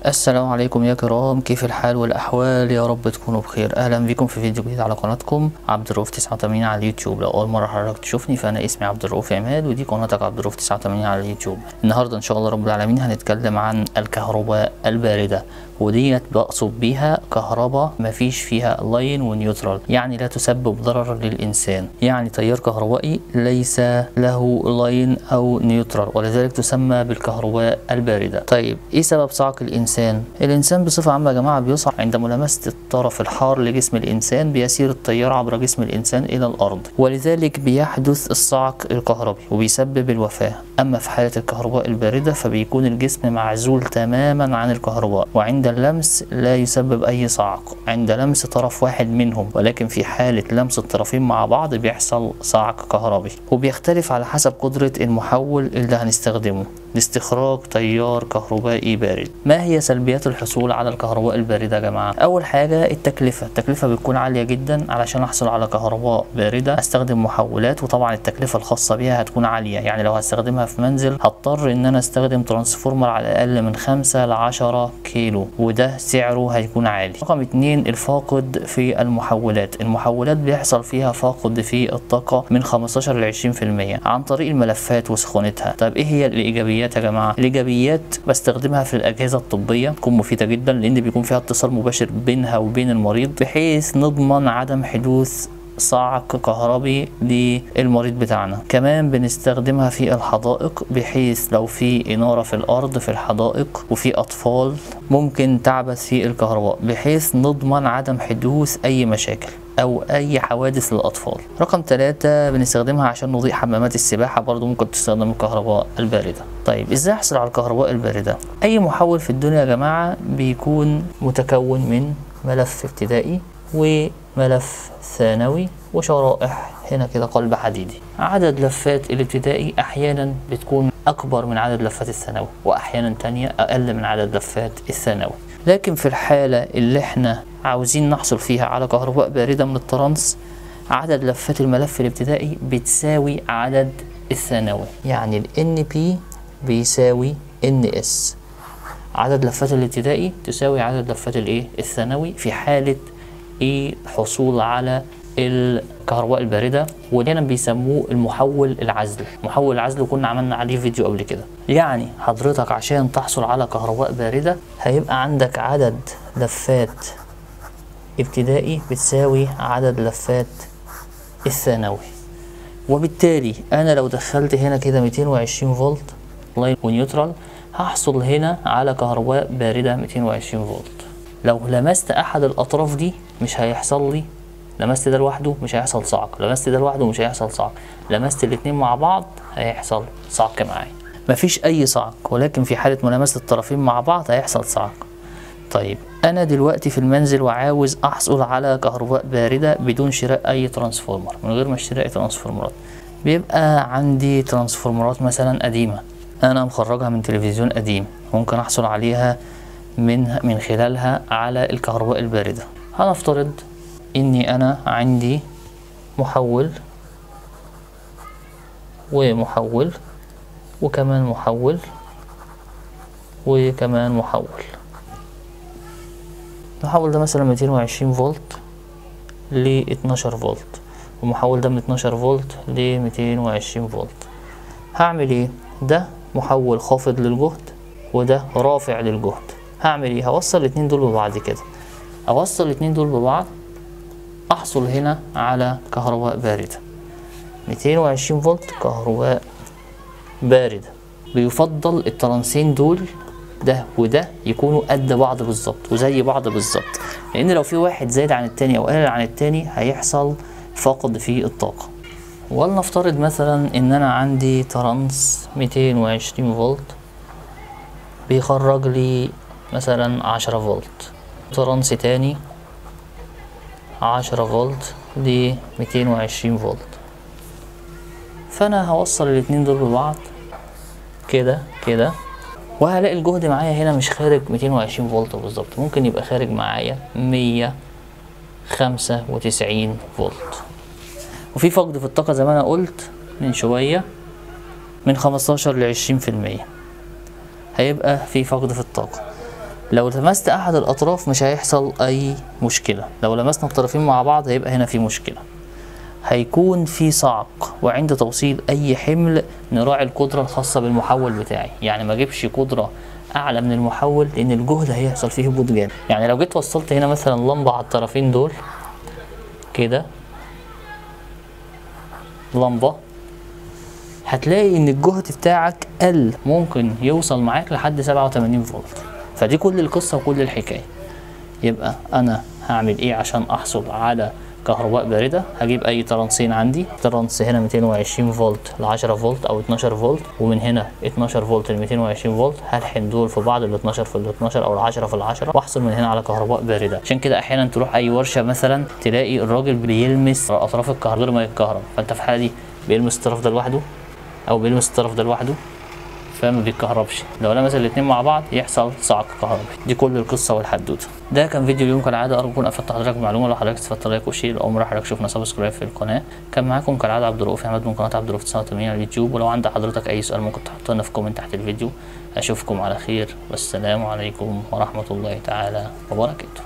السلام عليكم يا كرام، كيف الحال والأحوال؟ يا رب تكونوا بخير. أهلا بكم في فيديو جديد على قناتكم عبد الرؤوف 89 على اليوتيوب. لو أول مرة حضرتك تشوفني فأنا اسمي عبد الرؤوف عماد ودي قناتك عبد الرؤوف 89 على اليوتيوب. النهاردة إن شاء الله رب العالمين هنتكلم عن الكهرباء الباردة، وديت بقصد بيها كهرباء مفيش فيها لاين ونيوترال، يعني لا تسبب ضرر للإنسان، يعني تيار كهربائي ليس له لاين أو نيوترال، ولذلك تسمى بالكهرباء الباردة. طيب إيه سبب صعق الإنسان؟ الإنسان بصفة عامة يا جماعة بيصعق عند ملامسة الطرف الحار لجسم الإنسان، بيسير التيار عبر جسم الإنسان إلى الأرض، ولذلك بيحدث الصعق الكهربي وبيسبب الوفاة. أما في حالة الكهرباء الباردة فبيكون الجسم معزول تماما عن الكهرباء، وعند اللمس لا يسبب أي صعق عند لمس طرف واحد منهم، ولكن في حالة لمس الطرفين مع بعض بيحصل صعق كهربي، وبيختلف على حسب قدرة المحول اللي هنستخدمه لاستخراج تيار كهربائي بارد. ما هي سلبيات الحصول على الكهرباء الباردة يا جماعة؟ أول حاجة التكلفة بتكون عالية جدا. علشان أحصل على كهرباء باردة أستخدم محولات، وطبعا التكلفة الخاصة بيها هتكون عالية، يعني لو هستخدمها في منزل هضطر إن أنا أستخدم ترانسفورمر على الأقل من 5 ل 10 كيلو، وده سعره هيكون عالي. رقم 2 الفاقد في المحولات. المحولات بيحصل فيها فاقد في الطاقة من 15 ل 20% عن طريق الملفات وسخونتها. طب إيه هي الإيجابيات يا جماعة؟ الإيجابيات بستخدمها في الأجهزة الطبية، تكون مفيدة جدا لأن بيكون فيها اتصال مباشر بينها وبين المريض، بحيث نضمن عدم حدوث صعق كهربي للمريض بتاعنا. كمان بنستخدمها في الحدائق، بحيث لو في إنارة في الأرض في الحدائق وفي أطفال ممكن تعبث في الكهرباء، بحيث نضمن عدم حدوث أي مشاكل أو أي حوادث للأطفال. رقم 3 بنستخدمها عشان نضيء حمامات السباحة، برضو ممكن تستخدم الكهرباء الباردة. طيب إزاي أحصل على الكهرباء الباردة؟ أي محول في الدنيا يا جماعة بيكون متكون من ملف ابتدائي وملف ثانوي وشرائح هنا كده قلب حديدي. عدد لفات الابتدائي أحيانا بتكون أكبر من عدد لفات الثانوي، وأحيانا تانية أقل من عدد لفات الثانوي. لكن في الحالة اللي احنا عاوزين نحصل فيها على كهرباء باردة من الترانس، عدد لفات الملف الابتدائي بتساوي عدد الثانوي، يعني ال NP بيساوي NS. عدد لفات الابتدائي تساوي عدد لفات الثانوي في حالة الحصول على الكهرباء الباردة، وهنا بيسموه المحول العزل. محول العزل كنا عملنا عليه فيديو قبل كده. يعني حضرتك عشان تحصل على كهرباء باردة هيبقى عندك عدد لفات ابتدائي بتساوي عدد لفات الثانوي، وبالتالي انا لو دخلت هنا كده 220 فولت لاين ونيوترال هحصل هنا على كهرباء باردة 220 فولت. لو لمست احد الاطراف دي مش هيحصل لي، لمست ده لوحده مش هيحصل صعق، لمست ده لوحده مش هيحصل صعق، لمست الاتنين مع بعض هيحصل صعق معايا. مفيش اي صعق، ولكن في حالة ملامسة الطرفين مع بعض هيحصل صعق. طيب انا دلوقتي في المنزل وعاوز احصل على كهرباء باردة بدون شراء اي ترانسفورمر، من غير ما اشتري اي ترانسفورمرات. بيبقى عندي ترانسفورمرات مثلا قديمة انا مخرجها من تلفزيون قديم، ممكن احصل عليها من خلالها على الكهرباء الباردة. هنفترض اني انا عندي محول ومحول وكمان محول وكمان محول. المحول ده مثلا 220 فولت ل 12 فولت، والمحول ده من 12 فولت ل 220 فولت. هعمل ايه؟ ده محول خافض للجهد وده رافع للجهد. هعمل ايه؟ هوصل الاتنين دول ببعض كده، اوصل الاتنين دول ببعض احصل هنا على كهرباء باردة 220 فولت كهرباء باردة. بيفضل الترانسين دول ده وده يكونوا قد بعض بالظبط وزي بعض بالظبط، لان لو في واحد زايد عن التاني او قلل عن التاني هيحصل فقد في الطاقة. ولنفترض مثلا ان انا عندي ترانس 220 فولت بيخرج لي مثلا 10 فولت، ترانس تاني 10 فولت ل 220 فولت. فانا هوصل الاتنين دول ببعض كده كده، وهلاقي الجهد معايا هنا مش خارج 220 فولت بالظبط، ممكن يبقى خارج معايا 195 فولت. وفي فقد في الطاقة زي ما انا قلت من شوية من 15 ل 20%، هيبقى في فقد في الطاقة. لو لمست احد الاطراف مش هيحصل اي مشكله، لو لمسنا الطرفين مع بعض هيبقى هنا في مشكله، هيكون في صعق. وعند توصيل اي حمل نراعي القدره الخاصه بالمحول بتاعي، يعني ما اجيبش قدره اعلى من المحول لان الجهد هيحصل فيه هبوط جامد. يعني لو جيت وصلت هنا مثلا لمبه على الطرفين دول كده، لمبه، هتلاقي ان الجهد بتاعك قل، ممكن يوصل معاك لحد 87 فولت. فدي كل القصه وكل الحكايه. يبقى انا هعمل ايه عشان احصل على كهرباء بارده؟ هجيب اي ترانسين عندي، ترانس هنا 220 فولت ل 10 فولت او 12 فولت، ومن هنا 12 فولت ل 220 فولت، هلحن دول في بعض، ال 12 في ال 12 او ال 10 في ال 10، واحصل من هنا على كهرباء بارده. عشان كده احيانا تروح اي ورشه مثلا تلاقي الراجل بيلمس اطراف الكهرباء غير ما يتكهرب، فانت في الحاله دي بيلمس الطرف ده لوحده او بيلمس الطرف ده لوحده، فما بيتكهربش. لو لمس الاتنين مع بعض يحصل صعق كهربي. دي كل القصه والحدوته. ده كان فيديو اليوم كالعاده، ارجو اكون افدت حضرتك بمعلومه. لو حضرتك استفدت لايك وشير، لو اول مره حضرتك شوفنا سبسكرايب في القناه. كان معاكم كالعاده عبد الرؤوف عماد من قناه عبد الرؤوف 89 على اليوتيوب. ولو عند حضرتك اي سؤال ممكن تحط لنا في كومنت تحت الفيديو. اشوفكم على خير، والسلام عليكم ورحمه الله تعالى وبركاته.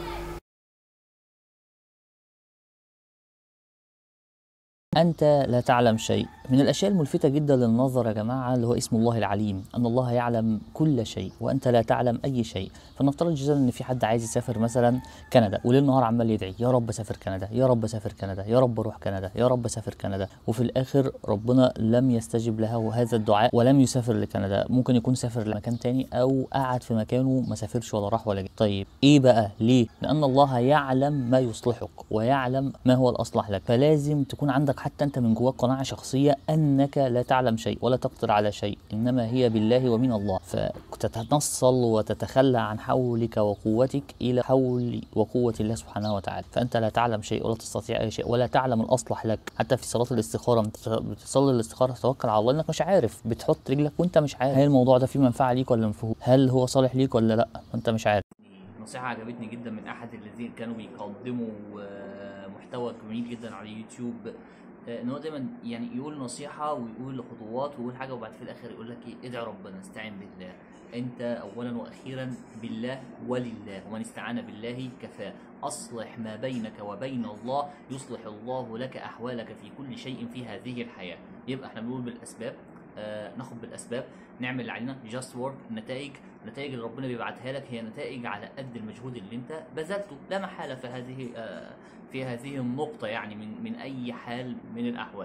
أنت لا تعلم شيء. من الأشياء الملفتة جدا للنظر يا جماعة اللي هو اسم الله العليم، أن الله يعلم كل شيء وأنت لا تعلم أي شيء. فنفترض جدا إن في حد عايز يسافر مثلا كندا، وليل نهار عمال يدعي يا رب أسافر كندا، يا رب أسافر كندا، يا رب أروح كندا، يا رب أسافر كندا، وفي الآخر ربنا لم يستجب له هذا الدعاء ولم يسافر لكندا. ممكن يكون سافر لمكان تاني أو قعد في مكانه ما سافرش ولا راح ولا جه. طيب إيه بقى؟ ليه؟ لأن الله يعلم ما يصلحك ويعلم ما هو الأصلح لك. فلازم تكون عندك حتى انت من جواك قناعه شخصيه انك لا تعلم شيء ولا تقدر على شيء، انما هي بالله ومن الله. فتتنصل وتتخلى عن حولك وقوتك الى حول وقوه الله سبحانه وتعالى. فانت لا تعلم شيء ولا تستطيع اي شيء ولا تعلم الاصلح لك. حتى في صلاه الاستخاره بتصلي الاستخاره تتوكل على الله انك مش عارف، بتحط رجلك وانت مش عارف هل الموضوع ده فيه منفعه ليك ولا منفعه، هل هو صالح ليك ولا لا، وانت مش عارف. نصيحه عجبتني جدا من احد الذين كانوا بيقدموا محتوى جميل جدا على يوتيوب، ان هو دايما يعني يقول نصيحه ويقول خطوات ويقول حاجه، وبعد في الاخر يقول لك ايه؟ ادعي ربنا، استعين بالله. انت اولا واخيرا بالله ولله، ومن استعان بالله كفاه. اصلح ما بينك وبين الله يصلح الله لك احوالك في كل شيء في هذه الحياه. يبقى احنا بنقول بالاسباب، ناخد بالاسباب، نعمل اللي علينا، جاست ورك. النتائج اللي ربنا بيبعتها لك هي نتائج على قد المجهود اللي انت بذلته، لا محاله في هذه النقطه، يعني من اي حال من الاحوال.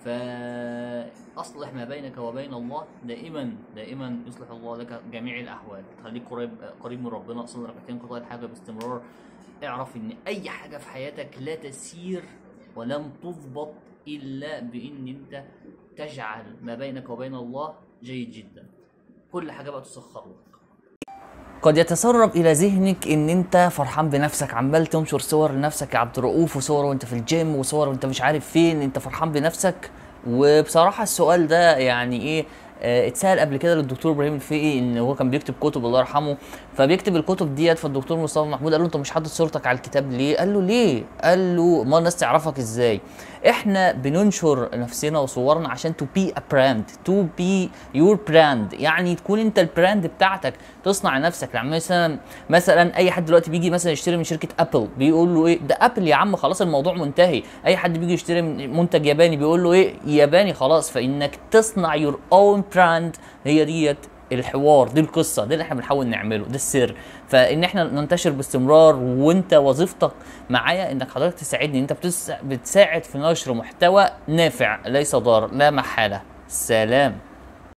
فاصلح ما بينك وبين الله، دائما يصلح الله لك جميع الاحوال. خليك قريب من ربنا، صلي ركعتين، قضاء الحاجه باستمرار. اعرف ان اي حاجه في حياتك لا تسير ولم تضبط الا بان انت تجعل ما بينك وبين الله جيد جدا. كل حاجه بقى تسخر لك. قد يتسرب الى ذهنك ان انت فرحان بنفسك، عمال تنشر صور لنفسك يا عبد الرؤوف، وصور وانت في الجيم، وصور وانت مش عارف فين، انت فرحان بنفسك. وبصراحه السؤال ده يعني ايه، اتسال قبل كده للدكتور ابراهيم الفقي، ان هو كان بيكتب كتب الله يرحمه، فبيكتب الكتب ديت، فالدكتور مصطفى محمود قال له انت مش حاطط صورتك على الكتاب ليه؟ قال له ليه؟ قال له ما الناس تعرفك ازاي؟ احنا بننشر نفسنا وصورنا عشان to be a brand, to be your brand، يعني تكون انت البراند بتاعتك، تصنع نفسك. يعني مثلا اي حد دلوقتي بيجي مثلا يشتري من شركه ابل، بيقول له ايه؟ ده ابل يا عم، خلاص الموضوع منتهي. اي حد بيجي يشتري من منتج ياباني بيقول له ايه؟ ياباني خلاص. فانك تصنع your own brand، هي ديت الحوار، دي القصه، دي اللي احنا بنحاول نعمله، ده السر. فان احنا ننتشر باستمرار، وانت وظيفتك معايا انك حضرتك تساعدني، انت بتساعد في نشر محتوى نافع ليس ضار، لا محاله. سلام.